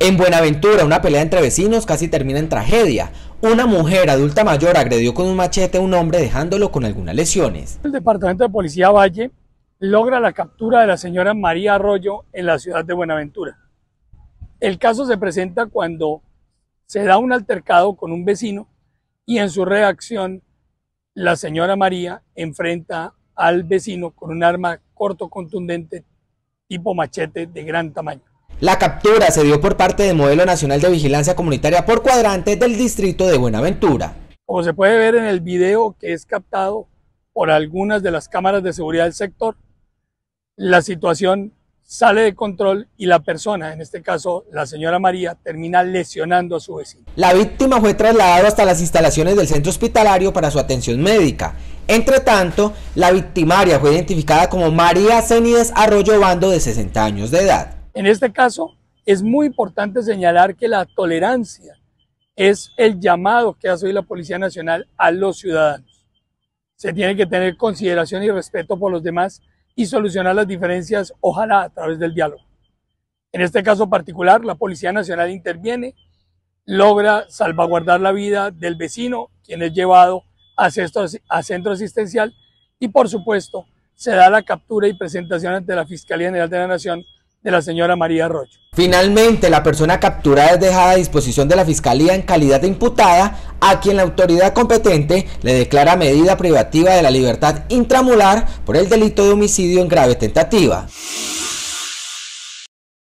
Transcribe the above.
En Buenaventura, una pelea entre vecinos casi termina en tragedia. Una mujer adulta mayor agredió con un machete a un hombre dejándolo con algunas lesiones. El Departamento de Policía Valle logra la captura de la señora María Arroyo en la ciudad de Buenaventura. El caso se presenta cuando se da un altercado con un vecino y en su reacción la señora María enfrenta al vecino con un arma corto contundente tipo machete de gran tamaño. La captura se dio por parte del Modelo Nacional de Vigilancia Comunitaria por cuadrante del distrito de Buenaventura. Como se puede ver en el video que es captado por algunas de las cámaras de seguridad del sector, la situación sale de control y la persona, en este caso la señora María, termina lesionando a su vecino. La víctima fue trasladada hasta las instalaciones del centro hospitalario para su atención médica. Entre tanto, la victimaria fue identificada como María Cénides Arroyo Bando, de 60 años de edad. En este caso, es muy importante señalar que la tolerancia es el llamado que hace hoy la Policía Nacional a los ciudadanos. Se tiene que tener consideración y respeto por los demás y solucionar las diferencias, ojalá a través del diálogo. En este caso particular, la Policía Nacional interviene, logra salvaguardar la vida del vecino, quien es llevado a centro asistencial, y por supuesto se da la captura y presentación ante la Fiscalía General de la Nación de la señora María Arroyo. Finalmente, la persona capturada es dejada a disposición de la Fiscalía en calidad de imputada, a quien la autoridad competente le declara medida privativa de la libertad intramural por el delito de homicidio en grave tentativa.